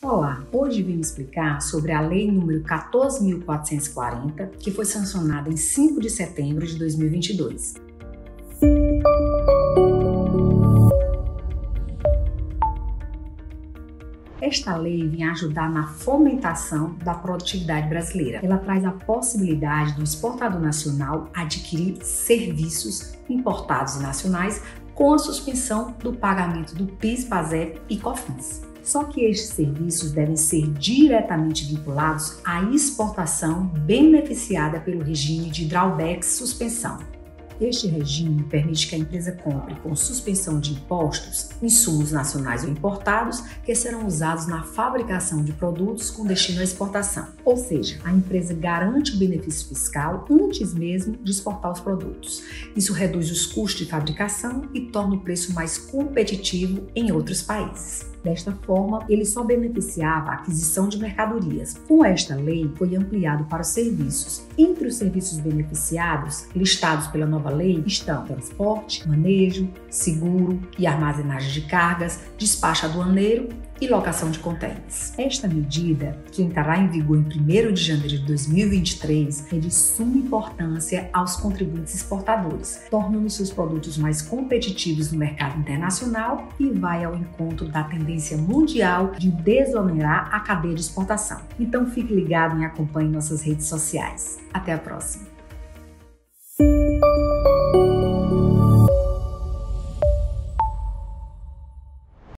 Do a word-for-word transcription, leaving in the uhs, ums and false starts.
Olá, hoje vim explicar sobre a Lei número quatorze mil quatrocentos e quarenta, que foi sancionada em cinco de setembro de dois mil e vinte e dois. Esta lei vem ajudar na fomentação da produtividade brasileira. Ela traz a possibilidade do exportador nacional adquirir serviços importados e nacionais com a suspensão do pagamento do PIS, PASEP e COFINS. Só que estes serviços devem ser diretamente vinculados à exportação beneficiada pelo regime de drawback suspensão. Este regime permite que a empresa compre com suspensão de impostos insumos nacionais ou importados que serão usados na fabricação de produtos com destino à exportação. Ou seja, a empresa garante o benefício fiscal antes mesmo de exportar os produtos. Isso reduz os custos de fabricação e torna o preço mais competitivo em outros países. Desta forma, ele só beneficiava a aquisição de mercadorias. Com esta lei, foi ampliado para os serviços. Entre os serviços beneficiados, listados pela nova lei, estão transporte, manejo, seguro e armazenagem de cargas, despacho aduaneiro e locação de contêineres. Esta medida, que entrará em vigor em primeiro de janeiro de dois mil e vinte e três, é de suma importância aos contribuintes exportadores, tornando seus produtos mais competitivos no mercado internacional e vai ao encontro da tendência mundial de desonerar a cadeia de exportação. Então fique ligado e acompanhe nossas redes sociais. Até a próxima!